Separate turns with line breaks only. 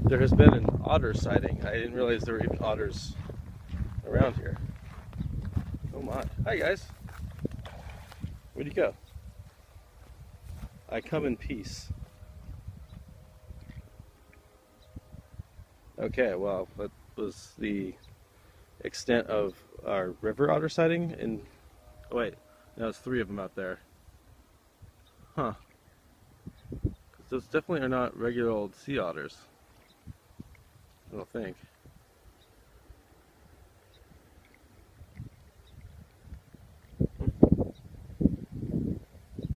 There has been an otter sighting. I didn't realize there were even otters around here. Oh my. Hi guys. Where'd you go? I come in peace. Okay, well, that was the extent of our river otter sighting. And oh wait, now there's 3 of them out there. Huh. Those definitely are not regular old sea otters. I don't think.